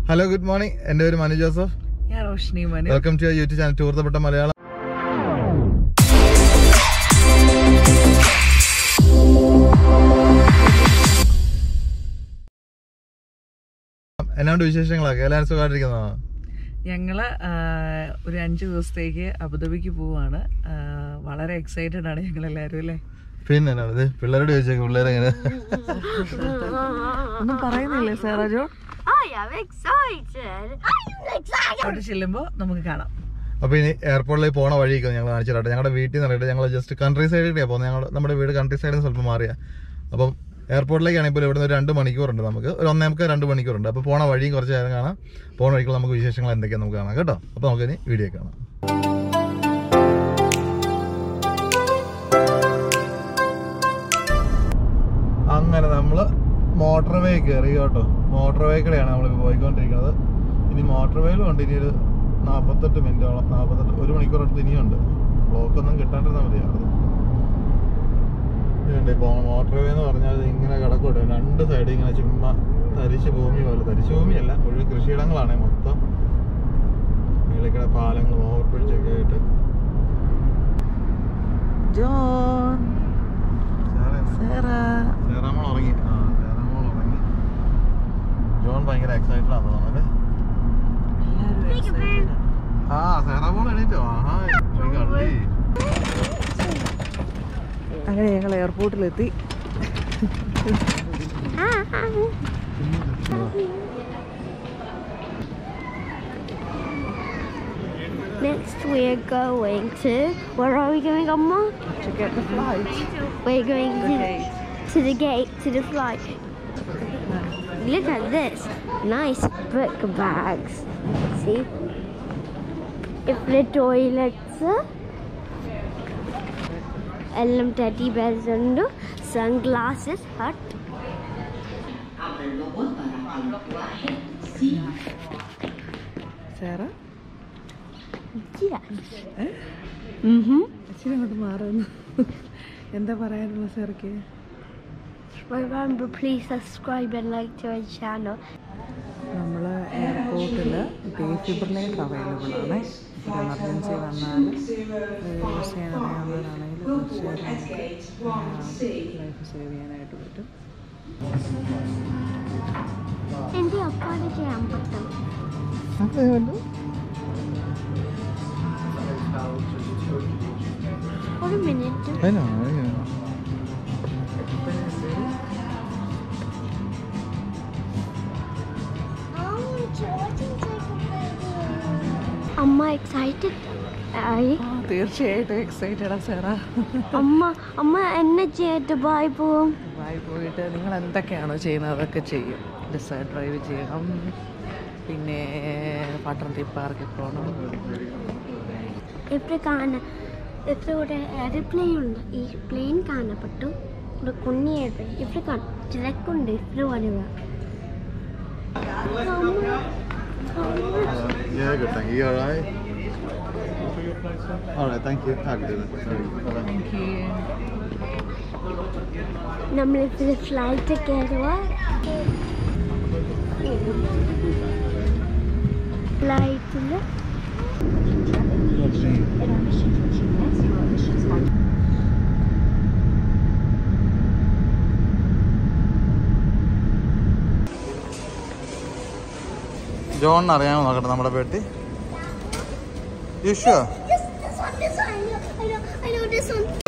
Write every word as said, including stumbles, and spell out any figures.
Hello, good morning. And I'm Manu Joseph. Yeah, roshnimanuuk. Welcome to our YouTube channel, Tour the Malayalam. എന്നാണ്ട് വിശേഷങ്ങളൊക്കെ എല്ലാവരും സുഖമായിട്ടിരിക്കുന്നോ? ഞങ്ങള് ഒരു അഞ്ചു ദിവസത്തേക്ക് അബുദാബിക്ക് പോവാണ്. വളരെ എക്സൈറ്റഡ് ആണ് ഞങ്ങൾ എല്ലാവരും അല്ലേ? പിന്നെ എന്നാണ് പിള്ളേരോട് ചോദിച്ചേക്ക് പിള്ളേരെ എങ്ങനെ ഒന്നും പറയുന്നില്ലേ സാറാജോ? അവിടെ ചെല്ലുമ്പോ നമുക്ക് കാണാം. അപ്പൊ ഇനി എയർപോർട്ടിലേക്ക് പോണ വഴിയൊക്കെ ഞങ്ങൾ കാണിച്ചു തരട്ടെ. ഞങ്ങളുടെ വീട്ടിൽ നിന്ന് അറിയട്ടെ, ഞങ്ങൾ ജസ്റ്റ് കൺട്രി സൈഡിലേക്കാണ് പോകുന്നത്. ഞങ്ങൾ നമ്മുടെ വീട് കൺട്രി സൈഡിൽ നിന്ന് സ്വല്പം മാറിയാ. അപ്പം എയർപോർട്ടിലേക്കാണെങ്കിൽ ഇവിടുന്ന് ഒരു രണ്ട് മണിക്കൂറുണ്ട്, നമുക്ക് ഒരു ഒന്നേമുക്കാൽ രണ്ട് മണിക്കൂറുണ്ട്. അപ്പോൾ പോണ വഴിയും കുറച്ച് നേരം കാണാം. പോണ വഴിക്കുള്ള നമുക്ക് വിശേഷങ്ങൾ എന്തൊക്കെയാണ് നമുക്ക് കാണാം കേട്ടോ. അപ്പോൾ നമുക്കിനി വീഡിയോ കാണാം. അങ്ങനെ നമ്മൾ മോട്ടോർ വേ കയറി കേട്ടോ. മോട്ടോർ വേക്കടെയാണ് നമ്മൾ പോയിക്കൊണ്ടിരിക്കുന്നത്. ഇനി മോട്ടോർ വേയിലും ഉണ്ട് ഇനി ഒരു നാൽപ്പത്തെട്ട് മിനിറ്റോളം, നാൽപ്പത്തെട്ട് ഒരു മണിക്കൂർ അടുത്ത് ഇനിയുണ്ട്. ബ്ലോക്കൊന്നും കിട്ടാണ്ടിരുന്നാൽ മതിയായിരുന്നു. മോട്ടോർ വേ എന്ന് പറഞ്ഞാൽ ഇങ്ങനെ കിടക്കൂടെ, രണ്ട് സൈഡ് ഇങ്ങനെ ചുമ്മാ തരിശ് ഭൂമി പോലെ. തരിശ് ഭൂമിയല്ല, മുഴുവൻ കൃഷിയിടങ്ങളാണ് മൊത്തം. മേളിക്കടെ പാലങ്ങളും ഓവർബ്രിഡ്ജൊക്കെ ആയിട്ട്. ജോൺ സേറാമോൾ ഉറങ്ങി. ആ സേറാമോൾ ഉറങ്ങി. ജോൺ ഭയങ്കര എക്സൈറ്റഡ് ആണെന്ന് തോന്നുന്നത്. ആ സേറാമോൾ എണീറ്റോ? ആഹാ കണ്ടി. അങ്ങനെ ഞങ്ങൾ എയർപോർട്ടിലെത്തി. Next we're going to, where are we going, Amma? To get the flight. We're going The to, gate. to the gate, to the flight. Look at this, nice book bags. See? If the toilets, ellam teddy bears undu, sunglasses, hut. Sarah? Yes. Eh? Mm-hmm. ഇച്ചിരി അങ്ങോട്ട് മാറുന്നു. എന്താ പറയാനുള്ള സാർക്ക്? Remember, please subscribe and like to our channel. നമ്മൾ എയർപോർട്ടിൽ defibrillator available ആണ്. ഒരു emergency വന്നാൽ യൂസ് ചെയ്യാൻ അറിയാവുന്നവരാണെങ്കിൽ തീർച്ചയായിട്ടും ലൈഫ് സേവ് ചെയ്യാനായിട്ട് പറ്റും. എൻ്റെ അപ്പാടെ ചെയ്യാൻ പറ്റും. ഒരു മിനിറ്റ്. അമ്മ എക്സൈറ്റഡ് ആയി. തീർച്ചയായിട്ടും എക്സൈറ്റഡാ സാറാ. അമ്മ അമ്മ എന്നെ ചെയ്തിട്ട് ബായ് പോവും. ബായ് പോയിട്ട് നിങ്ങൾ എന്തൊക്കെയാണോ ചെയ്യുന്നത് അതൊക്കെ ചെയ്യും. ഡിസൈഡ് ഡ്രൈവ് ചെയ്യണം, പിന്നെ പട്ടണത്തിൽ പാർക്കിൽ പോകണം. ഇവിടെ കാണ ഇവിടെ ഒരു എയർപ്ലെയിൻ ഉണ്ട്. ഈ പ്ലെയിൻ കാണപ്പെട്ടു. ഇവിടെ കുഞ്ഞി എയർപ്ലെയിൻ ഇവിടെ കാണും. തിരക്കുണ്ട് ഇവിടെ വരുക. Yeah, good, thank you. You alright? Alright, thank you. Thank you. നമ്മളിപ്പോൾ ഫ്ലൈറ്റ് കയറുക. ഫ്ലൈറ്റിൽ ജോൺ അറിയാമോ നോക്കട്ടെ നമ്മുടെ പെട്ടി. You sure? This, this one, this one. I know, I know, I know this one.